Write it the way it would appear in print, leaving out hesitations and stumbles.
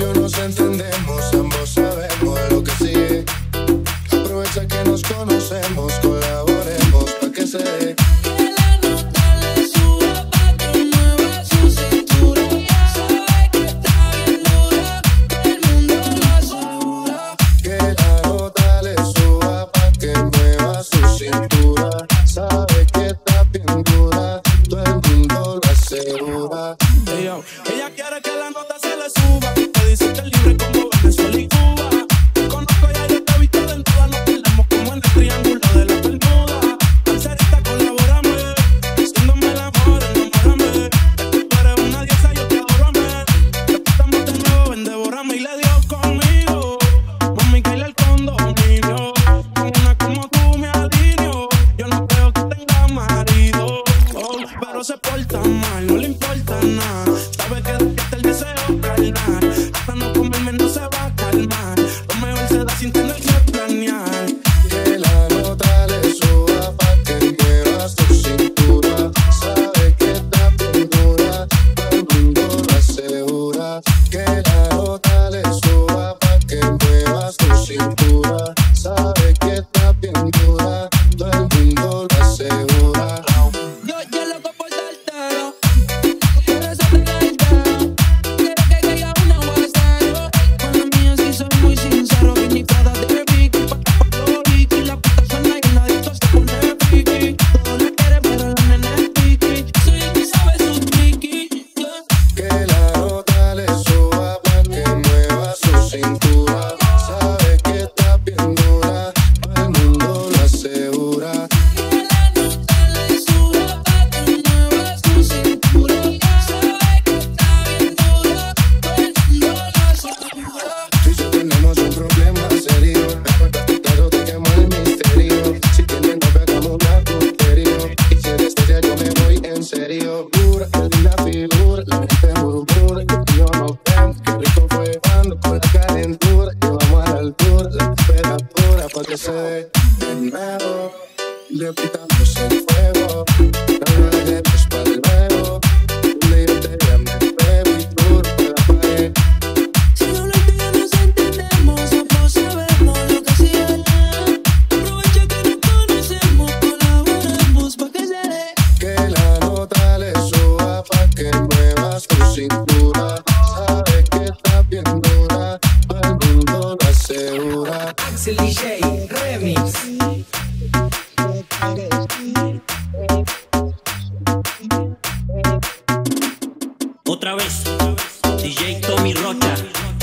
medio nos entendemos, ambos sabemos lo que sigue. Aprovecha que nos conocemos, colaboremos pa' que se dé. Que la nota le suba pa' que mueva su cintura. Sabe que está bien dura, que el mundo lo asegura. Que la nota le suba pa' que mueva su cintura. Sabe que está bien dura, todo el mundo lo asegura. Ella quiere que la nota se le suba. Te dice que es libre como Venezuela y Cuba. Te conozco ya, yo te he visto en todas. Nos perdemos como en el triángulo de la Bermuda. Parcerita, colabórame. Haciéndome el amor, enamórame. Tú eres una diosa, yo te adoro, amén. Estamos de nuevo, ven, devórame. Y le dio conmigo, mami, caíle el condominio. Con una como tú me alineo. Yo no creo que tenga marido, pero se porta mal, no le importa nada. Sabe que despierta el deseo carnal. Hasta no comerme no se va a calmar. Lo mejor se da sintiendo el que planear. Que la nota le suba pa' que mueva su cintura. Sabe que está bien dura, todo el mundo lo asegura. Que la nota le suba pa' que mueva su cintura. Sabe que está bien dura, todo el mundo lo asegura. Yo loco por dártelo, por eso te gaiteo. Quiero que caiga una guasero. Con la mía sí soy muy sincero. Vinifada de Vicky, pa' los Vicky. La puta suena y la disco se pone friki. Todo la quiere pero la nena es piqui. Soy el que sabe su tricky. Que la nota le suba pa' que mueva su cintura. Sabe que está bien dura, todo el mundo lo asegura. Que la nota le suba pa' que mueva su cintura. Sabe que está bien dura, todo el mundo lo asegura. Tú y yo tenemos un problema serio. Recuérdate claro de quemar el misterio. Si tienes novia hagamos un adulterio. Y si eres seria yo me voy en serio. Dura, qué linda figura, la gente murmura que tú y yo nos vemos. Qué rico fue cuando con la calentura llevamos a la altura la temperatura pa' que se dé de nuevo. Le quitamos el fuego, no lo dejemos pa' luego. Un día te llame fuego y duro por la pared. Si hablarte ya nos entendemos, ambos sabemos lo que sigue. Aprovecha que nos conocemos, colaboremos pa' que se dé. Que la nota le suba pa' que mueva su cintura. Sabe que está bien dura, todo el mundo lo asegura. Axel DJ Remix. Otra vez, DJ Tommy Rocha.